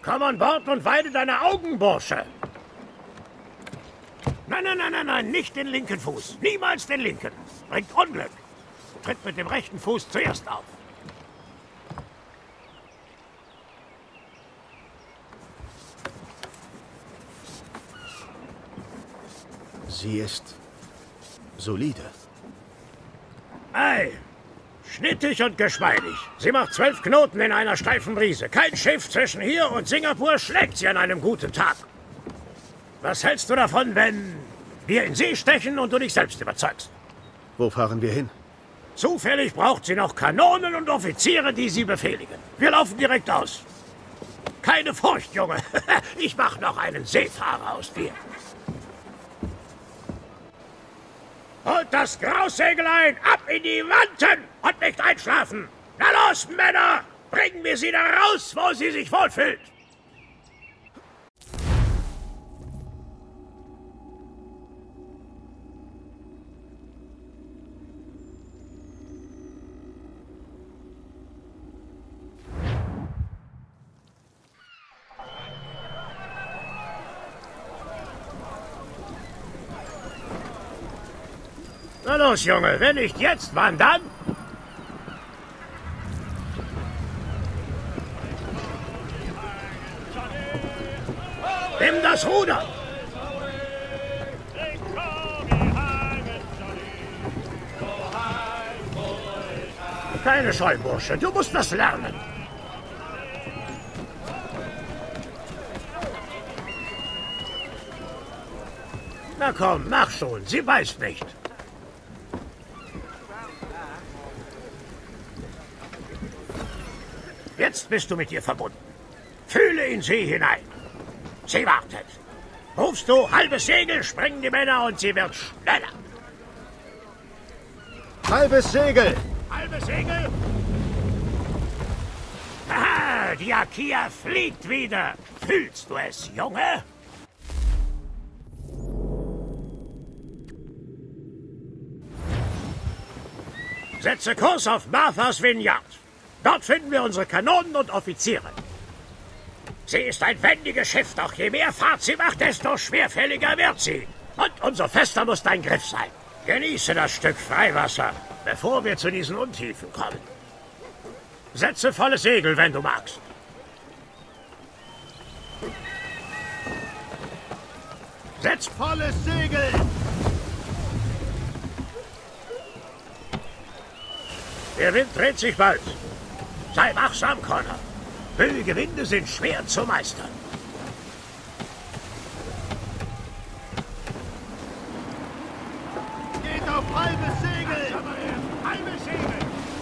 Komm an Bord und weide deine Augen, Bursche. Nein, nein, nein, nein, nein, nicht den linken Fuß. Niemals den linken. Bringt Unglück. Tritt mit dem rechten Fuß zuerst auf. Sie ist solide. Ei, schnittig und geschmeidig. Sie macht 12 Knoten in einer steifen Brise. Kein Schiff zwischen hier und Singapur schlägt sie an einem guten Tag. Was hältst du davon, wenn wir in See stechen und du dich selbst überzeugst? Wo fahren wir hin? Zufällig braucht sie noch Kanonen und Offiziere, die sie befehligen. Wir laufen direkt aus. Keine Furcht, Junge. Ich mach noch einen Seefahrer aus dir. Holt das Graussegelein ab in die Wanten und nicht einschlafen. Na los, Männer! Bringen wir sie da raus, wo sie sich wohlfühlt. Na los, Junge, wenn nicht jetzt, wann dann? Nimm das Ruder! Keine Scheu, Bursche, du musst das lernen. Na komm, mach schon, sie weiß nicht. Jetzt bist du mit ihr verbunden. Fühle in sie hinein. Sie wartet. Rufst du halbes Segel, springen die Männer und sie wird schneller. Halbes Segel! Halbes Segel? Aha, die Akia fliegt wieder. Fühlst du es, Junge? Setze Kurs auf Martha's Vineyard. Dort finden wir unsere Kanonen und Offiziere. Sie ist ein wendiges Schiff, doch je mehr Fahrt sie macht, desto schwerfälliger wird sie. Und umso fester muss dein Griff sein. Genieße das Stück Freiwasser, bevor wir zu diesen Untiefen kommen. Setze volles Segel, wenn du magst. Setz volles Segel! Der Wind dreht sich bald. Sei wachsam, Connor. Böige Winde sind schwer zu meistern. Geht auf halbes Segel! Halbes Segel!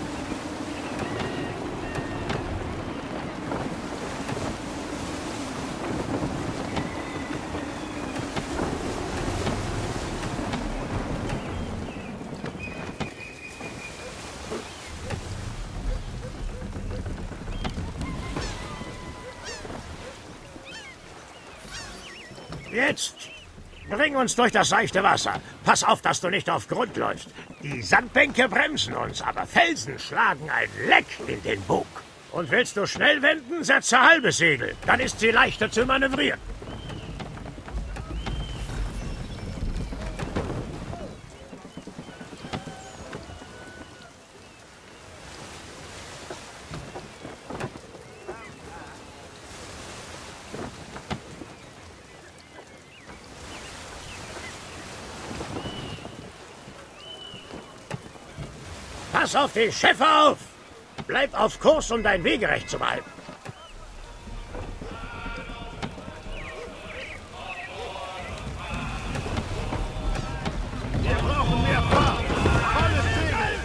Jetzt! Bring uns durch das seichte Wasser. Pass auf, dass du nicht auf Grund läufst. Die Sandbänke bremsen uns, aber Felsen schlagen ein Leck in den Bug. Und willst du schnell wenden, setze halbes Segel. Dann ist sie leichter zu manövrieren. Pass auf die Schiffe auf! Bleib auf Kurs, um dein Wegerecht zu behalten. Wir brauchen mehr Fahrt! Volles Segel!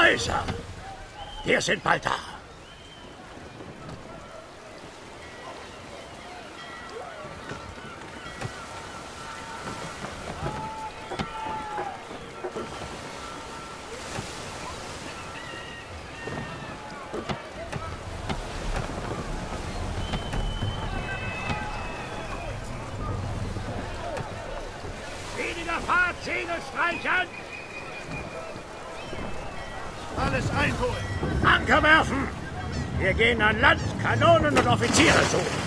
Häuser. Wir sind bald da. Weniger Fahrt, Segel streichern! Alles einholen! Anker werfen! Wir gehen an Land, Kanonen und Offiziere suchen.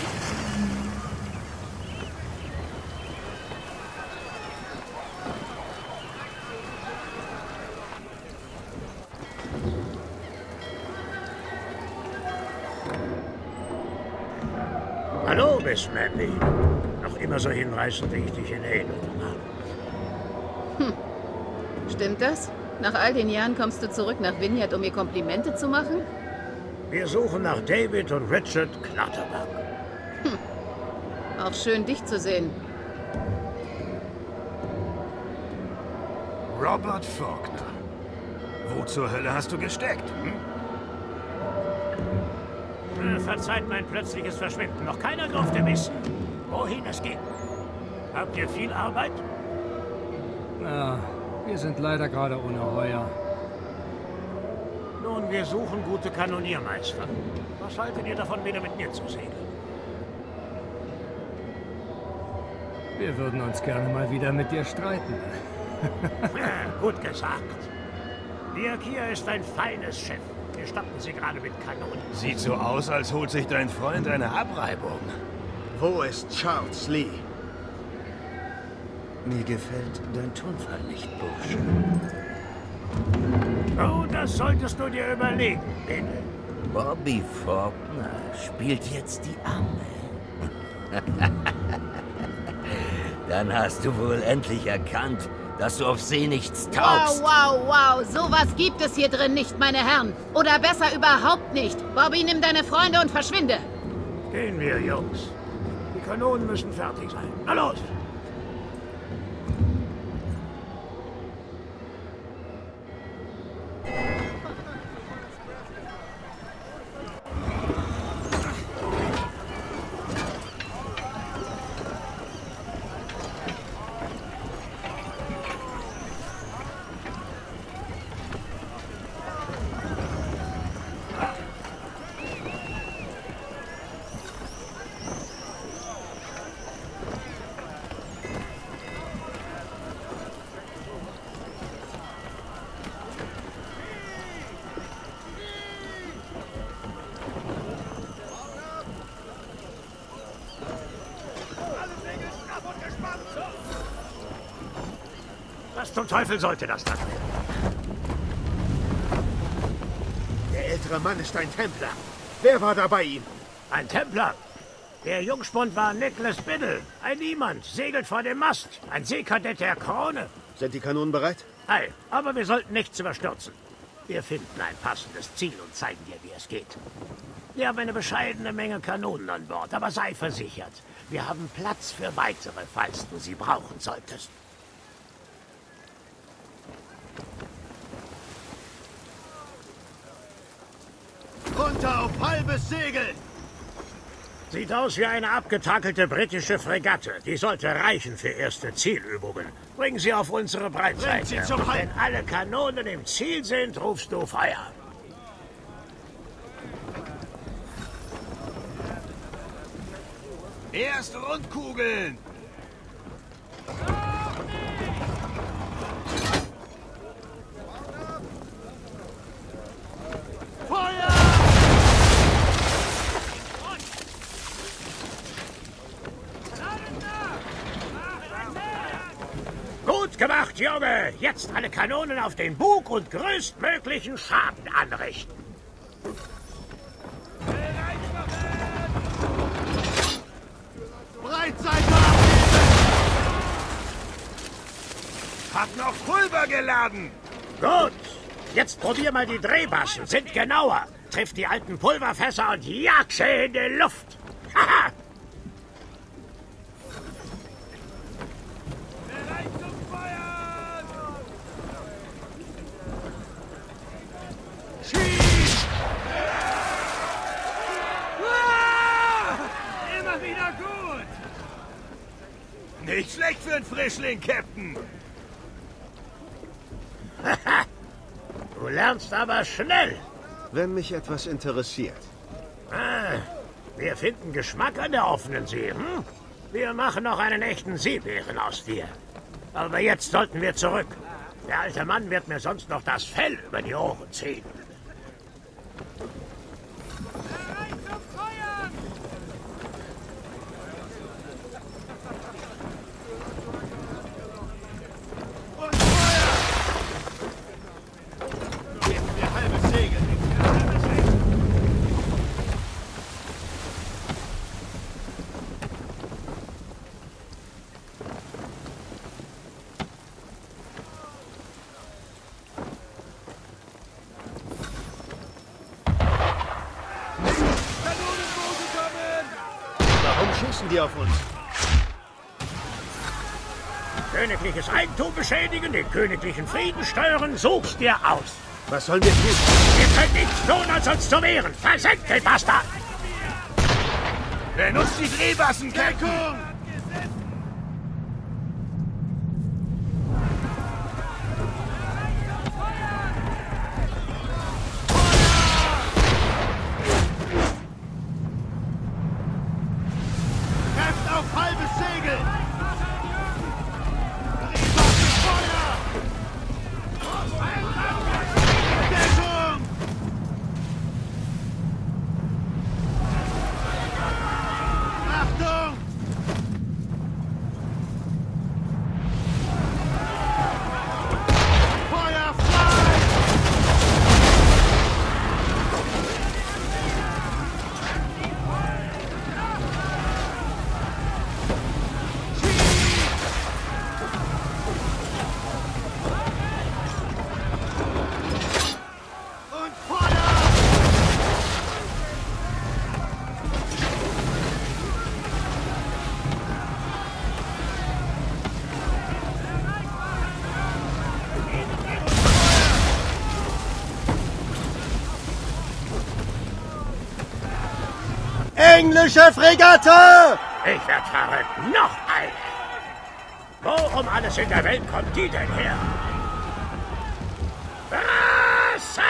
Hallo, Miss Mandy. Noch immer so hinreißend, wie ich dich in Erinnerung habe. Stimmt das? Nach all den Jahren kommst du zurück nach Vineyard, um mir Komplimente zu machen? Wir suchen nach David und Richard Clutterbuck. Auch schön, dich zu sehen. Robert Faulkner. Wo zur Hölle hast du gesteckt? Verzeiht mein plötzliches Verschwinden. Noch keiner durfte wissen, wohin es geht. Habt ihr viel Arbeit? Ja, wir sind leider gerade ohne Heuer. Nun, wir suchen gute Kanoniermeister. Was haltet ihr davon, wieder mit mir zu segeln? Wir würden uns gerne mal wieder mit dir streiten. Gut gesagt. Dirk ist ein feines Schiff. Wir statten sie gerade mit Kanonen. Sieht so aus, als holt sich dein Freund eine Abreibung. Wo ist Charles Lee? Mir gefällt dein Tonfall nicht, Bursche. Oh, das solltest du dir überlegen, Bill. Bobby Faulkner spielt jetzt die Arme. Dann hast du wohl endlich erkannt, dass du auf See nichts taugst. Wow. Sowas gibt es hier drin nicht, meine Herren. Oder besser überhaupt nicht. Bobby, nimm deine Freunde und verschwinde. Gehen wir, Jungs. Die Kanonen müssen fertig sein. Na los! Was zum Teufel sollte das dann werden? Der ältere Mann ist ein Templer. Wer war da bei ihm? Ein Templer. Der Jungspund war Nicholas Biddle. Ein Niemand, segelt vor dem Mast. Ein Seekadett der Krone. Sind die Kanonen bereit? Ei, aber wir sollten nichts überstürzen. Wir finden ein passendes Ziel und zeigen dir, wie es geht. Wir haben eine bescheidene Menge Kanonen an Bord, aber sei versichert, wir haben Platz für weitere, falls du sie brauchen solltest. Runter auf halbes Segel! Sieht aus wie eine abgetakelte britische Fregatte. Die sollte reichen für erste Zielübungen. Bring sie auf unsere Breitseite. Bringt sie zum Und Halt! wenn alle Kanonen im Ziel sind, rufst du Feuer. Erst Rundkugeln! Gut gemacht, Junge! Jetzt alle Kanonen auf den Bug und größtmöglichen Schaden anrichten. Breitseite abheben! Hat noch Pulver geladen! Gut. Jetzt probier mal die Drehbaschen. Sind genauer. Triff die alten Pulverfässer und jag sie in die Luft. Haha! Nicht schlecht für einen Frischling, Captain. Du lernst aber schnell. Wenn mich etwas interessiert. Wir finden Geschmack an der offenen See, hm? Wir machen noch einen echten Seebären aus dir. Aber jetzt sollten wir zurück. Der alte Mann wird mir sonst noch das Fell über die Ohren ziehen. Schießen die auf uns? Königliches Eigentum beschädigen, den königlichen Frieden stören, such's dir aus. Was sollen wir tun? Ihr könnt nichts tun, als uns zu wehren. Versenkt den Bastard! Benutzt die Drehbassen, Captain! Englische Fregatte! Ich werd verrückt. Noch eine. Wo um alles in der Welt kommt die denn her? Wasser!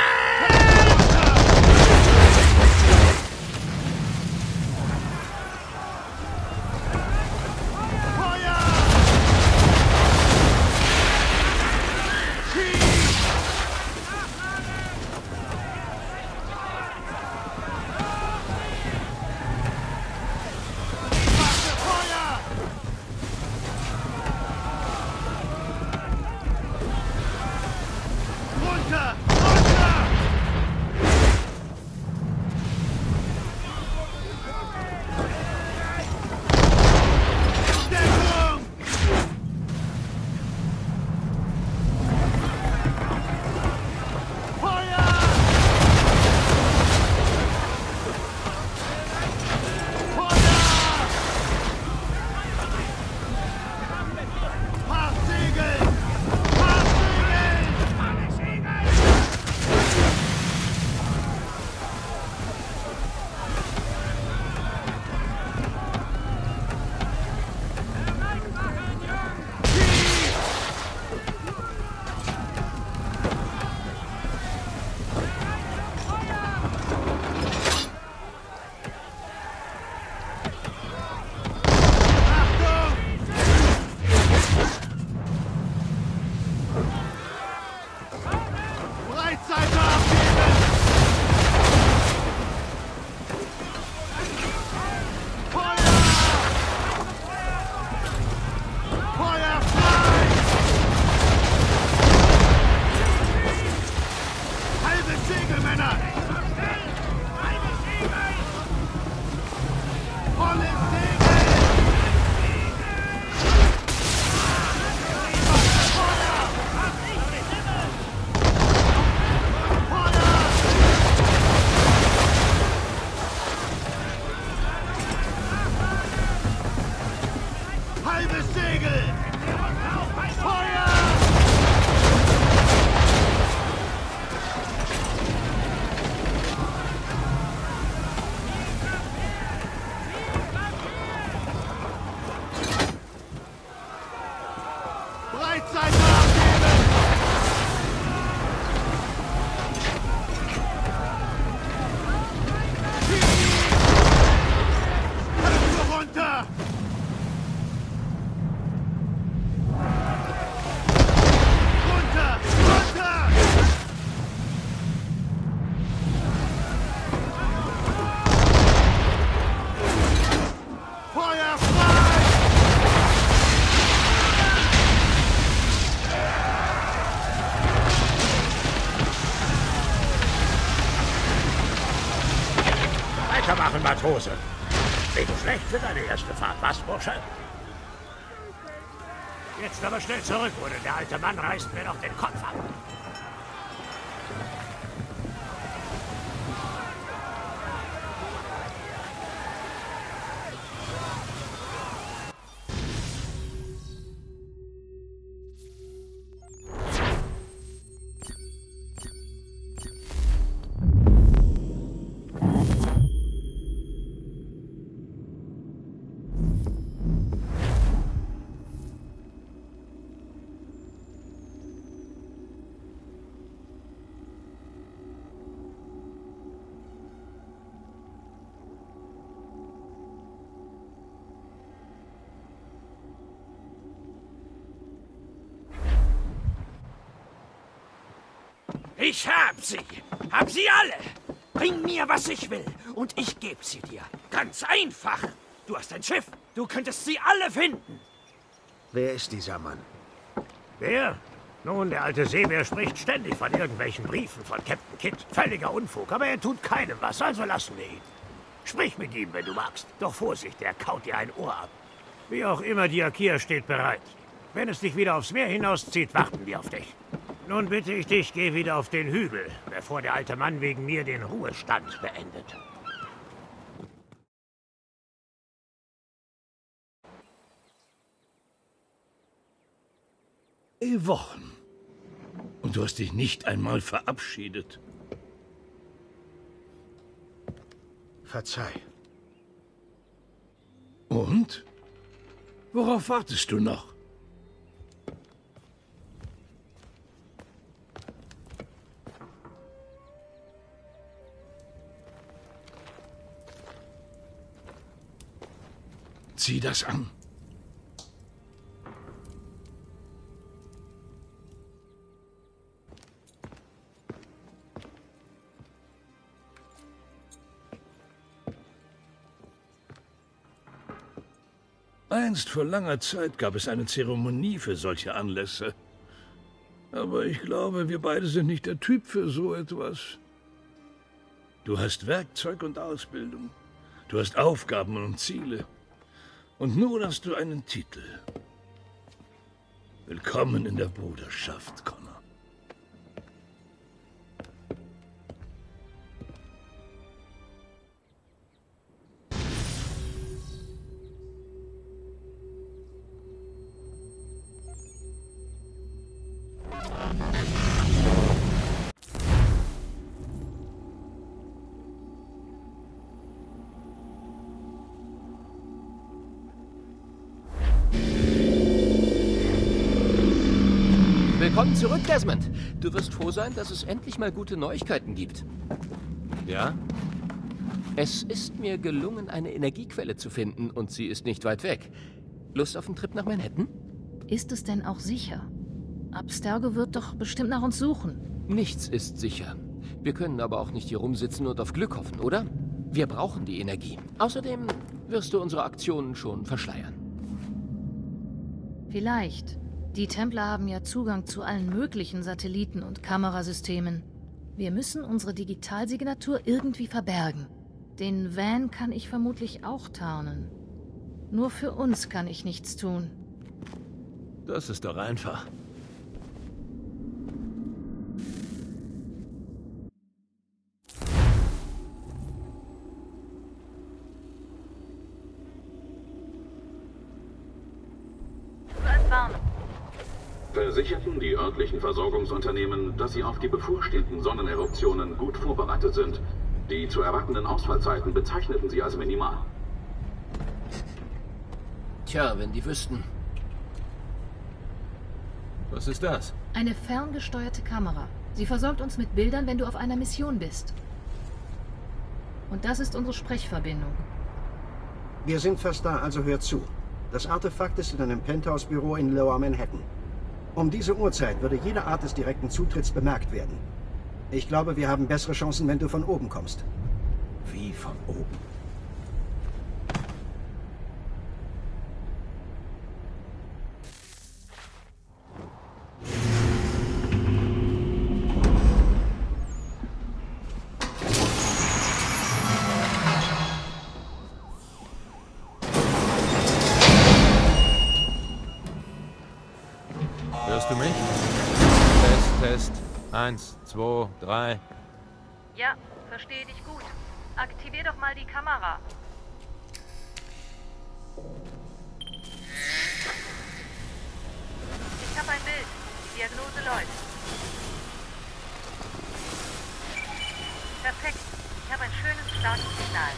Runter! Matrose. Nicht schlecht für deine erste Fahrt, was, Bursche? Jetzt aber schnell zurück, oder der alte Mann reißt mir noch den Kopf ab. Ich hab sie! Hab sie alle! Bring mir, was ich will, und ich geb sie dir. Ganz einfach! Du hast ein Schiff, du könntest sie alle finden! Wer ist dieser Mann? Wer? Nun, der alte Seebär spricht ständig von irgendwelchen Briefen von Captain Kidd. Völliger Unfug, aber er tut keinem was, also lassen wir ihn. Sprich mit ihm, wenn du magst. Doch Vorsicht, er kaut dir ein Ohr ab. Wie auch immer, die Akia steht bereit. Wenn es dich wieder aufs Meer hinauszieht, warten wir auf dich. Nun bitte ich dich, geh wieder auf den Hügel, bevor der alte Mann wegen mir den Ruhestand beendet. Wochen. Und du hast dich nicht einmal verabschiedet. Verzeih. Und? Worauf wartest du noch? Zieh das an. Einst vor langer Zeit gab es eine Zeremonie für solche Anlässe. Aber ich glaube, wir beide sind nicht der Typ für so etwas. Du hast Werkzeug und Ausbildung. Du hast Aufgaben und Ziele. Und nun hast du einen Titel. Willkommen in der Bruderschaft, Connor. Willkommen zurück, Desmond. Du wirst froh sein, dass es endlich mal gute Neuigkeiten gibt. Ja? Es ist mir gelungen, eine Energiequelle zu finden und sie ist nicht weit weg. Lust auf einen Trip nach Manhattan? Ist es denn auch sicher? Abstergo wird doch bestimmt nach uns suchen. Nichts ist sicher. Wir können aber auch nicht hier rumsitzen und auf Glück hoffen, oder? Wir brauchen die Energie. Außerdem wirst du unsere Aktionen schon verschleiern. Vielleicht. Die Templer haben ja Zugang zu allen möglichen Satelliten und Kamerasystemen. Wir müssen unsere Digitalsignatur irgendwie verbergen. Den Van kann ich vermutlich auch tarnen. Nur für uns kann ich nichts tun. Das ist doch einfach. Versicherten die örtlichen Versorgungsunternehmen, dass sie auf die bevorstehenden Sonneneruptionen gut vorbereitet sind. Die zu erwartenden Ausfallzeiten bezeichneten sie als minimal. Tja, wenn die wüssten. Was ist das? Eine ferngesteuerte Kamera. Sie versorgt uns mit Bildern, wenn du auf einer Mission bist. Und das ist unsere Sprechverbindung. Wir sind fast da, also hör zu. Das Artefakt ist in einem Penthouse-Büro in Lower Manhattan. Um diese Uhrzeit würde jede Art des direkten Zutritts bemerkt werden. Ich glaube, wir haben bessere Chancen, wenn du von oben kommst. Wie von oben? Hörst du mich? Test. 1, 2, 3. Ja, verstehe dich gut. Aktivier doch mal die Kamera. Ich habe ein Bild. Die Diagnose läuft. Perfekt. Ich habe ein schönes, starkes Signal.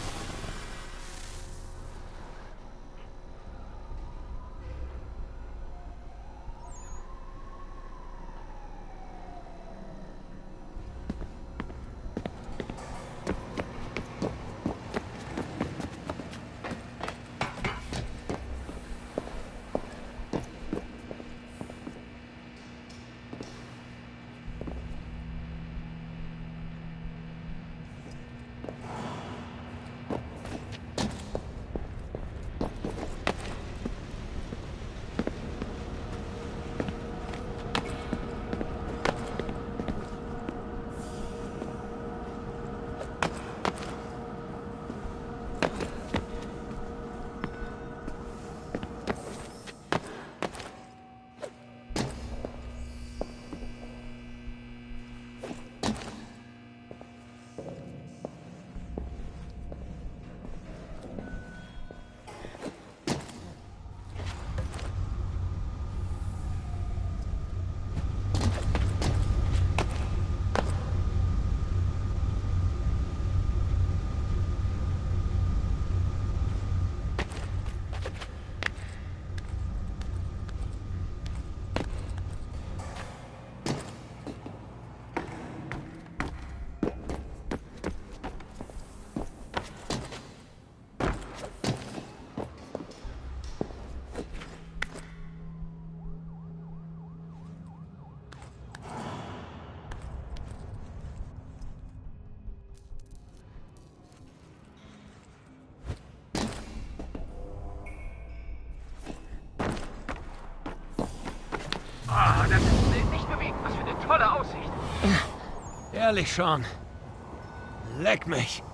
Das ist nicht bewegt. Was für eine tolle Aussicht. Ehrlich, Sean. Leck mich.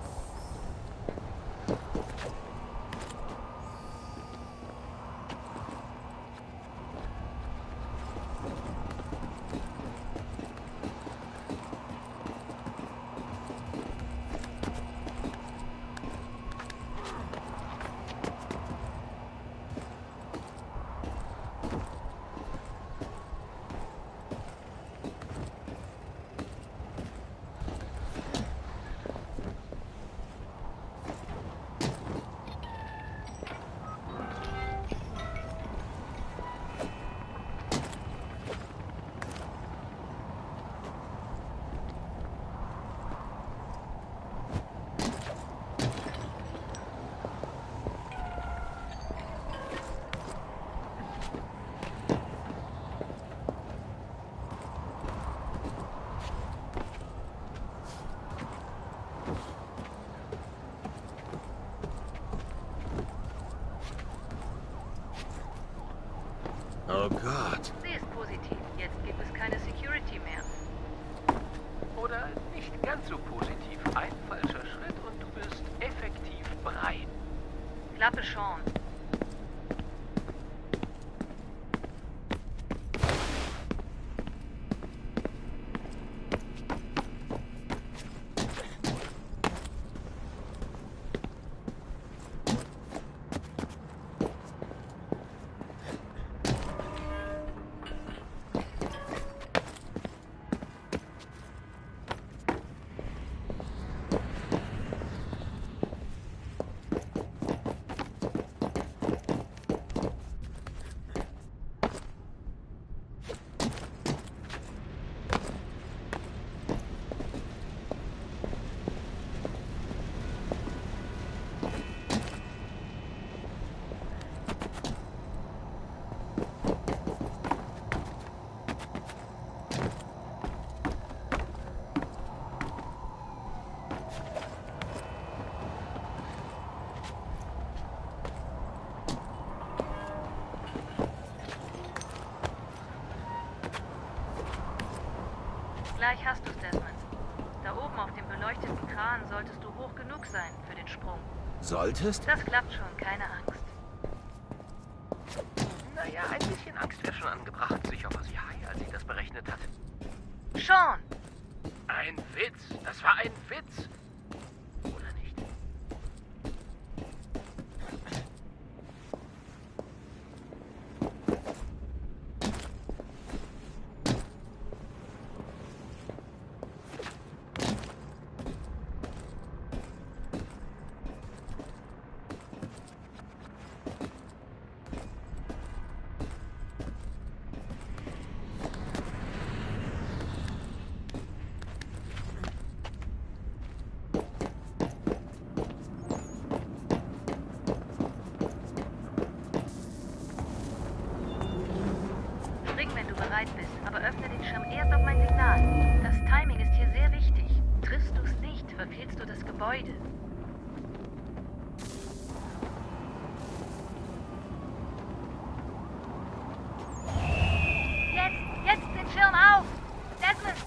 Oh Gott. Sie ist positiv. Jetzt gibt es keine Security mehr. Oder nicht ganz so positiv. Ein falscher Schritt und du bist effektiv breit. Klappe, Sean. Gleich hast du's, Desmond. Da oben auf dem beleuchteten Kran solltest du hoch genug sein für den Sprung. Solltest? Das klappt schon, keine Angst. Naja, ein bisschen Angst wäre schon angebracht. Sicher war sie high, als sie das berechnet hat. Sean! Ein Witz. Das war ein Witz. Oder nicht? Spring, wenn du bereit bist, aber öffne den Schirm erst auf mein Signal. Das Timing ist hier sehr wichtig. Triffst du es nicht, verfehlst du das Gebäude. Jetzt den Schirm auf! Desmond!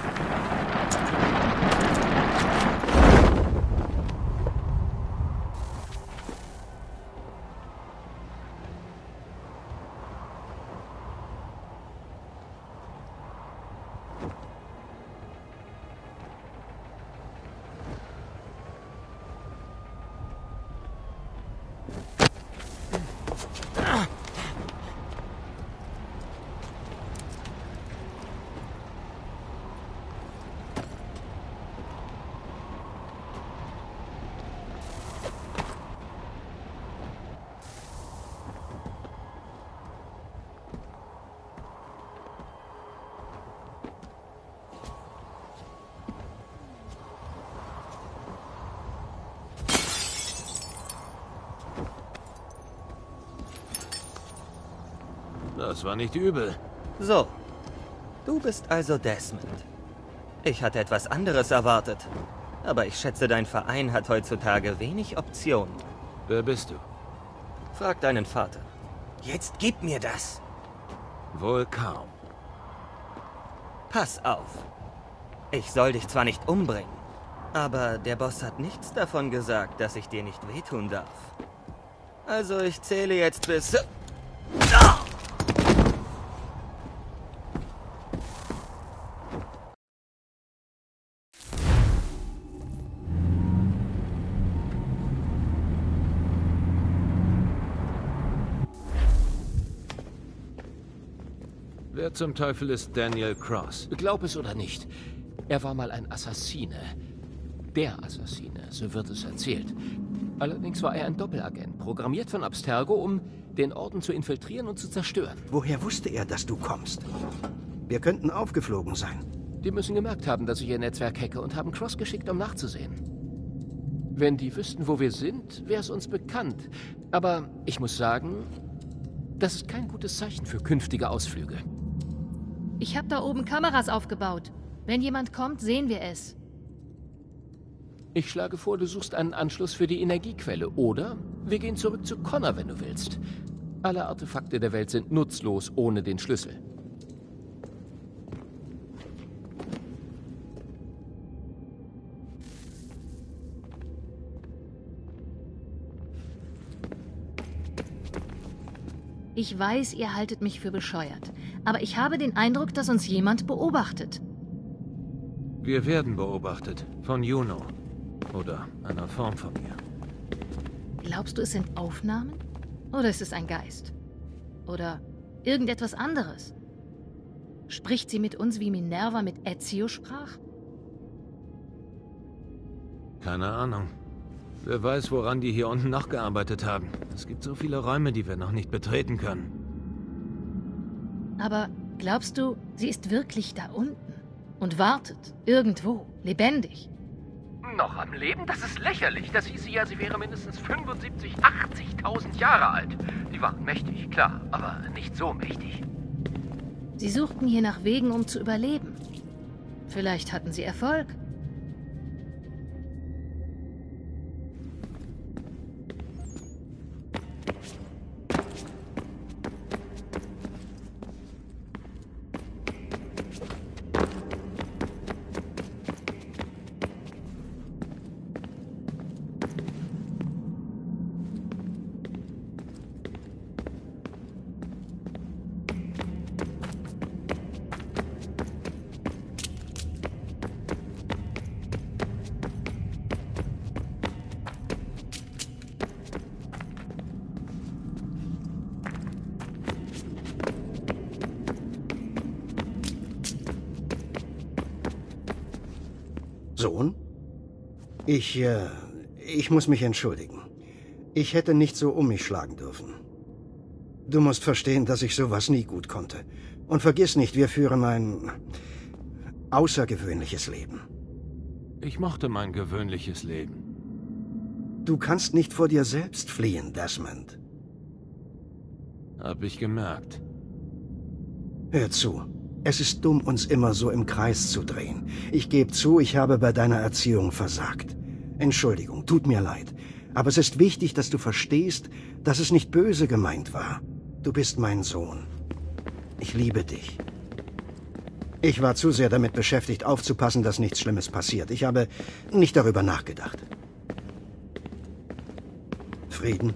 Das war nicht übel. So, du bist also Desmond. Ich hatte etwas anderes erwartet. Aber ich schätze, dein Verein hat heutzutage wenig Optionen. Wer bist du? Frag deinen Vater. Jetzt gib mir das. Wohl kaum. Pass auf. Ich soll dich zwar nicht umbringen, aber der Boss hat nichts davon gesagt, dass ich dir nicht wehtun darf. Also ich zähle jetzt bis... Wer zum Teufel ist Daniel Cross? Glaub es oder nicht, er war mal ein Assassine. Der Assassine, so wird es erzählt. Allerdings war er ein Doppelagent, programmiert von Abstergo, um den Orden zu infiltrieren und zu zerstören. Woher wusste er, dass du kommst? Wir könnten aufgeflogen sein. Die müssen gemerkt haben, dass ich ihr Netzwerk hacke und haben Cross geschickt, um nachzusehen. Wenn die wüssten, wo wir sind, wäre es uns bekannt. Aber ich muss sagen, das ist kein gutes Zeichen für künftige Ausflüge. Ich habe da oben Kameras aufgebaut. Wenn jemand kommt, sehen wir es. Ich schlage vor, du suchst einen Anschluss für die Energiequelle. Oder wir gehen zurück zu Connor, wenn du willst. Alle Artefakte der Welt sind nutzlos ohne den Schlüssel. Ich weiß, ihr haltet mich für bescheuert. Aber ich habe den Eindruck, dass uns jemand beobachtet. Wir werden beobachtet. Von Juno. Oder einer Form von ihr. Glaubst du, es sind Aufnahmen? Oder ist es ein Geist? Oder irgendetwas anderes? Spricht sie mit uns, wie Minerva mit Ezio sprach? Keine Ahnung. Wer weiß, woran die hier unten noch gearbeitet haben. Es gibt so viele Räume, die wir noch nicht betreten können. Aber glaubst du, sie ist wirklich da unten? Und wartet, irgendwo, lebendig? Noch am Leben? Das ist lächerlich. Das hieße ja, sie wäre mindestens 75.000, 80.000 Jahre alt. Die waren mächtig, klar, aber nicht so mächtig. Sie suchten hier nach Wegen, um zu überleben. Vielleicht hatten sie Erfolg. Sohn? Ich muss mich entschuldigen. Ich hätte nicht so um mich schlagen dürfen. Du musst verstehen, dass ich sowas nie gut konnte. Und vergiss nicht, wir führen ein außergewöhnliches Leben. Ich mochte mein gewöhnliches Leben. Du kannst nicht vor dir selbst fliehen, Desmond. Hab ich gemerkt. Hör zu. Es ist dumm, uns immer so im Kreis zu drehen. Ich gebe zu, ich habe bei deiner Erziehung versagt. Entschuldigung, tut mir leid. Aber es ist wichtig, dass du verstehst, dass es nicht böse gemeint war. Du bist mein Sohn. Ich liebe dich. Ich war zu sehr damit beschäftigt, aufzupassen, dass nichts Schlimmes passiert. Ich habe nicht darüber nachgedacht. Frieden?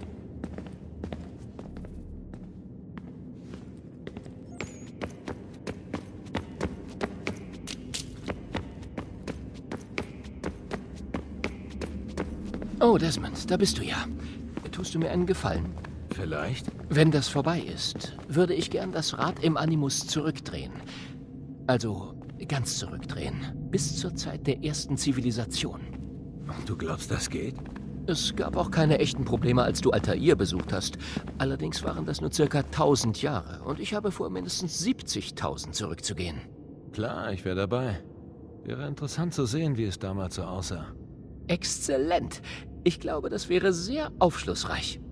Oh, Desmond, da bist du ja. Tust du mir einen Gefallen? Vielleicht. Wenn das vorbei ist, würde ich gern das Rad im Animus zurückdrehen. Also ganz zurückdrehen. Bis zur Zeit der ersten Zivilisation. Du glaubst, das geht? Es gab auch keine echten Probleme, als du Altair besucht hast. Allerdings waren das nur circa 1000 Jahre. Und ich habe vor, mindestens 70.000 zurückzugehen. Klar, ich wäre dabei. Wäre interessant zu sehen, wie es damals so aussah. Exzellent. Ich glaube, das wäre sehr aufschlussreich.